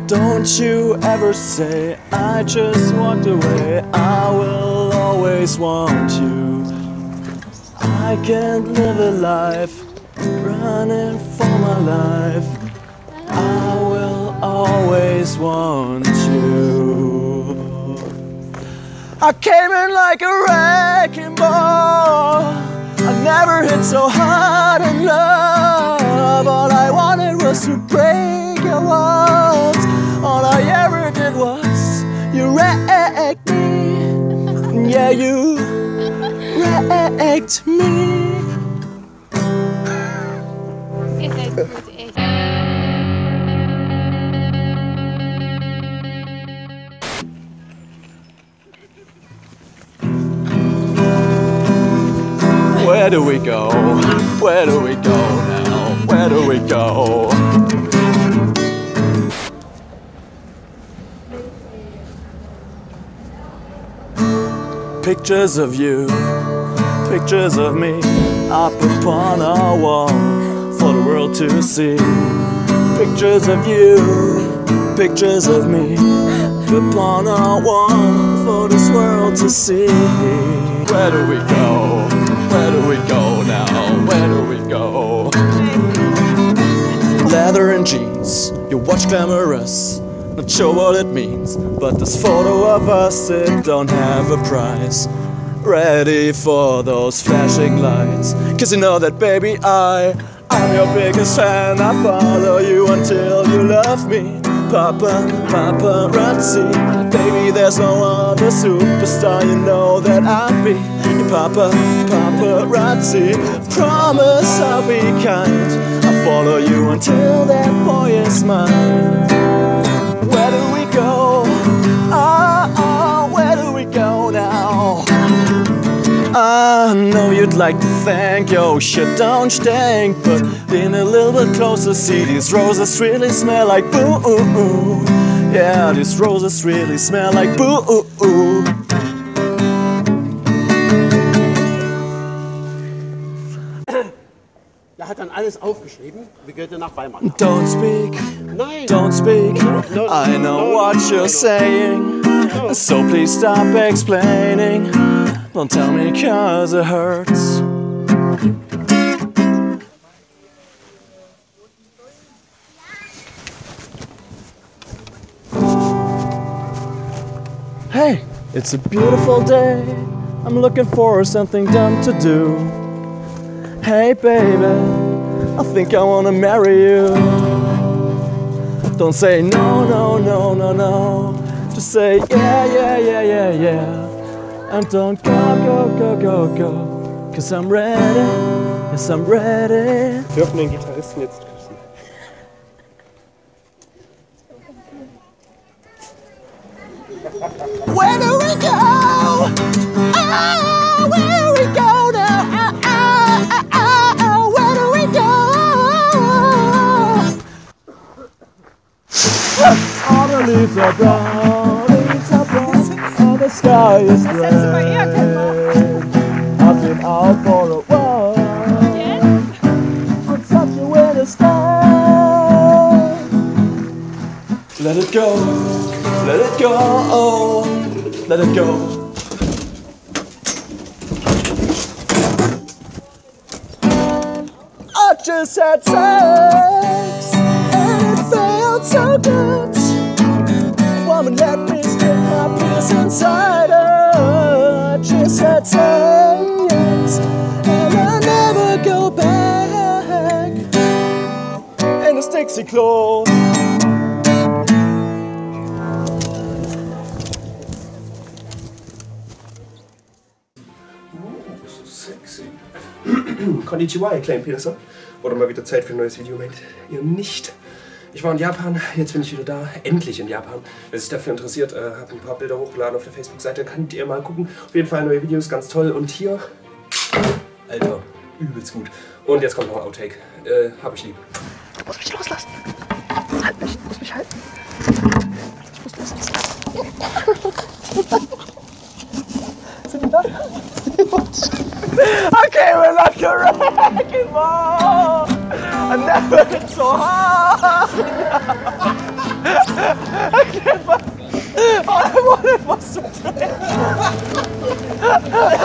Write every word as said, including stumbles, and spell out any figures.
Don't you ever say I just walked away. I will always want you. I can't live a life running for my life. I will always want you. I came in like a wrecking ball. I never hit so hard in love. All I wanted was to break your walls. All I ever did was you wrecked me. Yeah, you wrecked me. Ihr seid gut, echt. Where do we go? Where do we go now? Where do we go? Pictures of you, pictures of me, up upon our wall for the world to see. Pictures of you, pictures of me, upon our wall for this world to see. Where do we go? Where do we go now? Where do we go? Leather and jeans, your watch glamorous. Not sure what it means, but this photo of us, it don't have a price. Ready for those flashing lights, cause you know that baby I, I'm your biggest fan. I follow you until you love me. Papa, paparazzi, baby there's no other superstar you know that I'd be. Your papa, paparazzi, promise I'll be kind. I'll follow you until that boy is mine. Where do we go? Oh, oh, where do we go now? I know you'd like to think your shit don't stink, but lean a little bit closer, see these roses really smell like boo. Yeah, these roses really smell like boo. Er hat dann alles aufgeschrieben, wie geht er nach Weimar? Don't speak, Nein. don't speak, No, I know no, what no, you're no. saying, No. so please stop explaining. Don't tell me cause it hurts. Hey, it's a beautiful day. I'm looking for something dumb to do. Hey baby, I think I wanna marry you. Don't say no, no, no, no, no. Just say yeah, yeah, yeah, yeah, yeah. And don't go, go, go, go, go. Cause I'm ready, yes I'm ready. Wir dürfen den Gitarristen jetzt küssen. Where do we go? Oh, where do we go now? Oh, oh, oh, oh, where do we go? All the leaves are brown, leaves are brown, and the sky is gray. I've been out for a while. I'm such a winter sky. Let it go, let it go, oh, let it go. I just had sex and it felt so good. Woman, let me stick my penis inside her. I just had sex and I'll never go back. And it's Dixie Klo. Sexy. Konnichiwa, ihr kleinen Penisse. Wurde mal wieder Zeit für ein neues Video, meint ihr nicht? Ich war in Japan, jetzt bin ich wieder da, endlich in Japan. Wer sich dafür interessiert, äh, habe ein paar Bilder hochgeladen auf der Facebook-Seite, könnt ihr mal gucken. Auf jeden Fall neue Videos, ganz toll. Und hier, Alter, übelst gut. Und jetzt kommt noch ein Outtake. Äh, hab ich lieb. Du musst mich loslassen. Halt mich, du musst mich halten. Ich muss loslassen. Sind die da? Okay, we're not correct anymore. I never hit so hard. Alter.